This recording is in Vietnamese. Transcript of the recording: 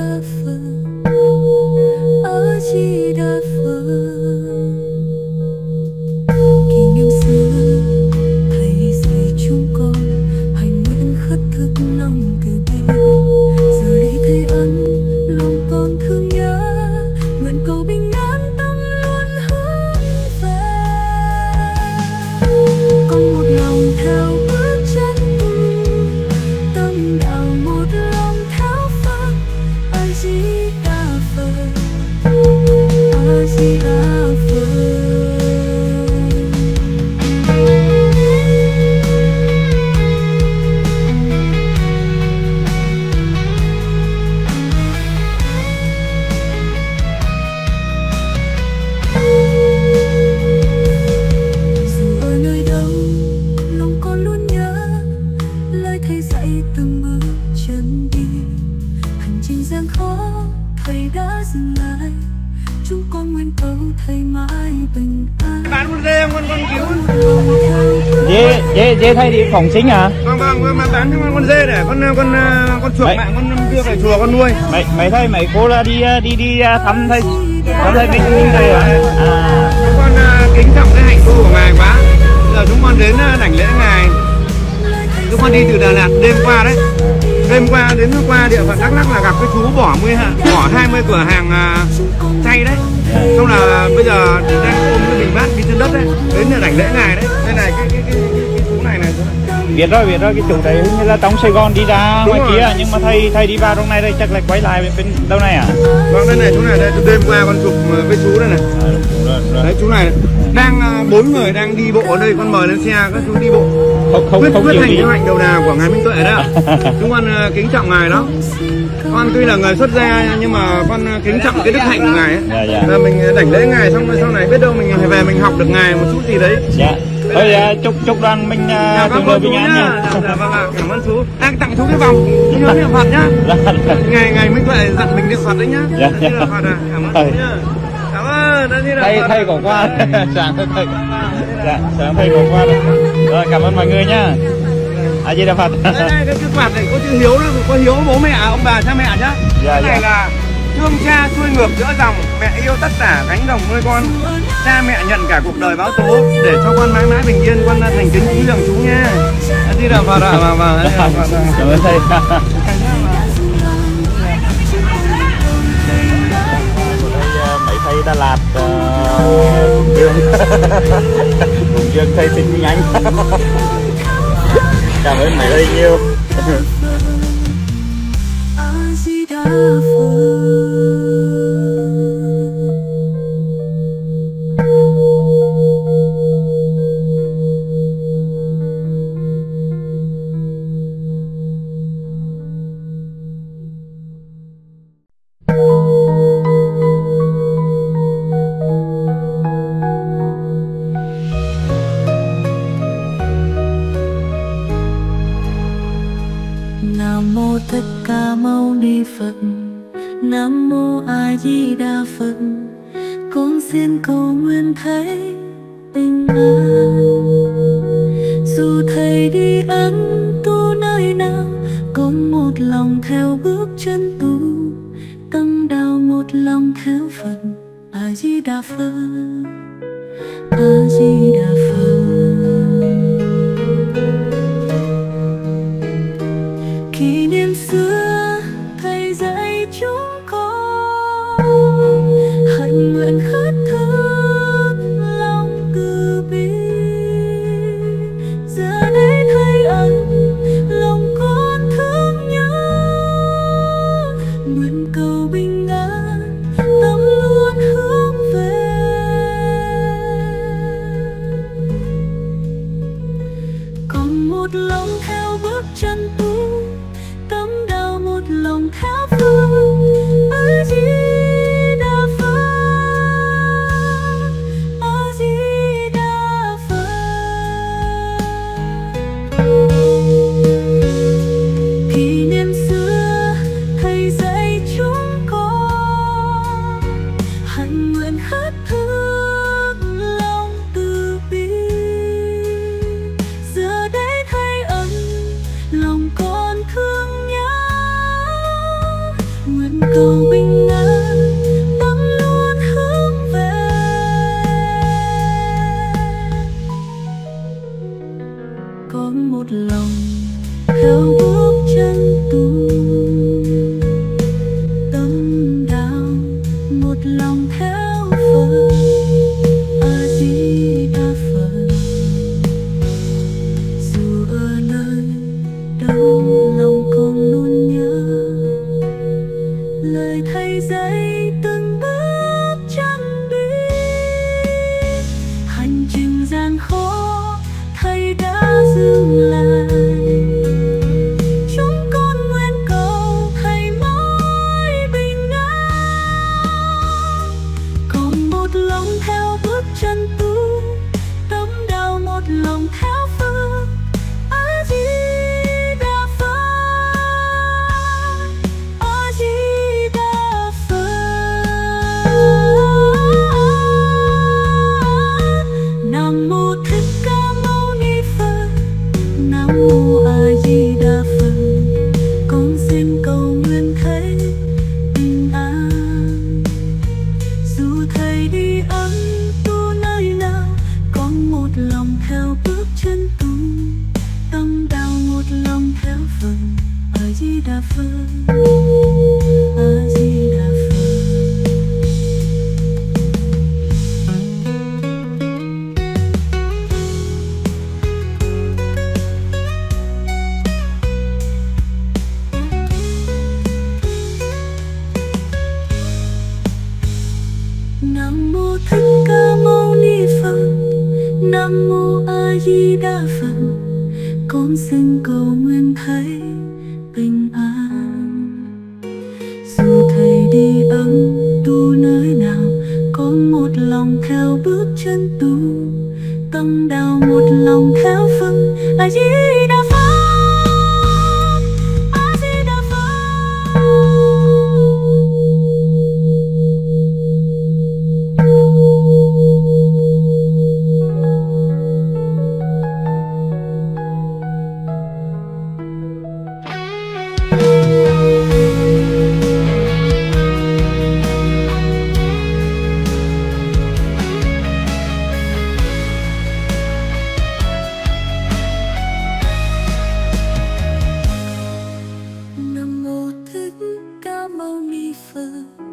Dê thay đi phòng chính à? Vâng, mà bán con dê để con chuộc mạng con đưa về chùa con nuôi. Mày cố là đi thăm thầy Minh thầy à? Chúng con kính trọng cái hạnh thu của ngài quá. Giờ chúng con đến đảnh lễ ngài. Chúng con đi từ Đà Lạt đêm qua đấy. Đêm qua đến qua địa phận Đắk Lắk là gặp cái chú bỏ 20 cửa hàng chay đấy. Xong là bây giờ đang ôm cái bình bát đi trên đất đấy, đến là đảnh lễ ngài đấy. Đây này cái chú này này. Biết rồi cái chủ đấy như là trong Sài Gòn đi ra ngoài kia, nhưng mà thầy đi vào trong này đây chắc là quay lại bên đâu này à? Vâng, đây này chú này đây, đêm qua con chụp với chú đây này. Đấy chú này đang 4 người đang đi bộ ở đây, con mời lên xe các chú đi bộ. Không quyết thành cái hạnh đầu đà của ngài Minh Tuệ đó. Chúng con kính trọng ngài đó. Con tuy là người xuất gia nhưng mà con kính trọng cái đức hạnh của ngài ấy. Là mình đảnh lễ ngài xong rồi sau này biết đâu mình về mình học được ngài một chút gì đấy. Thôi chúc đoàn mình tương đối bình an nha. Vâng ạ, cảm ơn chú. Đang tặng chú cái vòng nhớ niệm Phật nhá. Ngài Minh Tuệ dặn mình niệm Phật đấy nhá. Niệm Phật à, cảm ơn chú nhá. Cảm ơn. Thầy có qua. Sáng thầy có qua. Rồi cảm ơn mọi người nhá. A Di Đà Phật. Đây cái quạt này có chữ hiếu đó, có hiếu bố mẹ ông bà cha mẹ nhá. Cái này là thương cha xuôi ngược giữa dòng, mẹ yêu tất cả gánh đồng nuôi con, cha mẹ nhận cả cuộc đời báo tố để cho con mãi mãi bình yên. Con thành kính cúi dường chú nha. A Di Đà Phật ạ. Cảm ơn thầy. Mấy thầy Đà Lạt Hùng Dương thầy Trịnh Minh Anh. Cảm ơn mấy thầy nhiều. Nam mô Tất Cả Mâu Ni Phật. Nam mô A Di Đà Phật. Con xin cầu nguyện thầy bình an. Dù thầy đi ăn tu nơi nào, con một lòng theo bước chân tu, tâm đạo một lòng theo Phật. A Di Đà Phật. A Di Đà Phật. Kỷ niệm xưa thầy dạy chúng con, hạnh nguyện khất thực lòng từ bi. Giờ đây thầy ân lòng con thương nhớ, nguyện cầu bình an tâm luôn hướng về. Còn một lòng theo bước chân tu, tâm đạo một lòng theo Phật. A Di Đà Phật. A Di Đà Phật. Kỷ niệm xưa thầy dạy chúng con, lời thầy dạy từng bước chân đi. Hành trình gian khó thầy đã dừng lại, chúng con nguyện cầu thầy mãi bình an. Còn một lòng theo bước chân tu, tâm đạo một lòng theo phật. A Di Đà Phật, A Di Đà Phật. Nam mô Thích Ca Mâu Ni Phật, Nam mô A Di Đà Phật. Con xin cầu nguyện thầy bình an. Dù thầy đi ân tu nơi nào, con một lòng theo bước chân tu, tâm đạo một lòng theo Phật. A Di Đà Phật, A Di Đà Phật. Nam mô Thích Ca Mâu Ni Phật, Nam mô A Di Đà Phật. Con xin cầu nguyện thầy bình an. Dù thầy đi ân tu nơi nào, con một lòng theo bước chân tu, tâm đạo một lòng theo Phật. A Di Đà Phật, A Di Đà Phật. Nam mô Thích Ca Mâu Ni Phật,